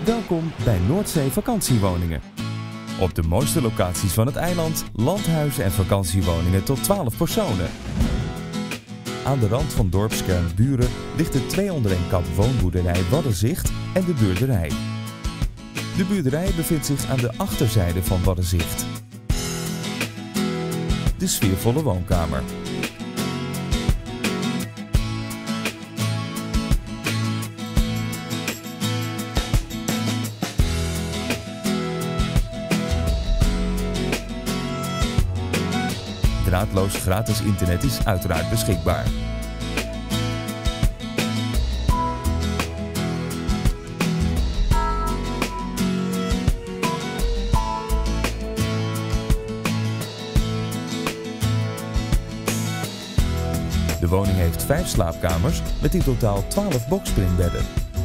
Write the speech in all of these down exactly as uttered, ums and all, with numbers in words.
Welkom bij Noordzee Vakantiewoningen. Op de mooiste locaties van het eiland, landhuizen en vakantiewoningen tot twaalf personen. Aan de rand van dorpskern Buren ligt de twee onder één kap woonboerderij Waddenzicht en de Buurderij. De Buurderij bevindt zich aan de achterzijde van Waddenzicht. De sfeervolle woonkamer. Draadloos gratis internet is uiteraard beschikbaar. De woning heeft vijf slaapkamers met in totaal twaalf boxspringbedden.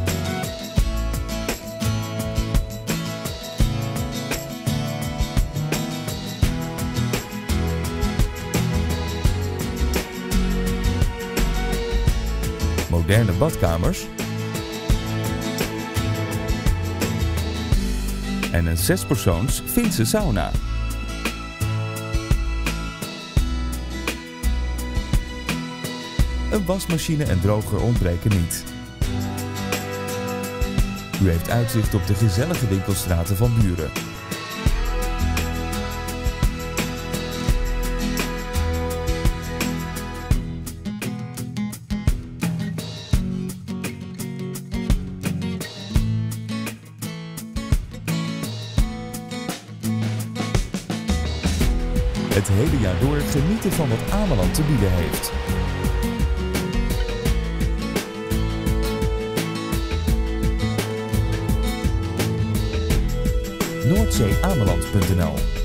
Moderne badkamers en een zespersoons Finse sauna. Een wasmachine en droger ontbreken niet. U heeft uitzicht op de gezellige winkelstraten van Buren. Het hele jaar door genieten van wat Ameland te bieden heeft. noordzee ameland punt n l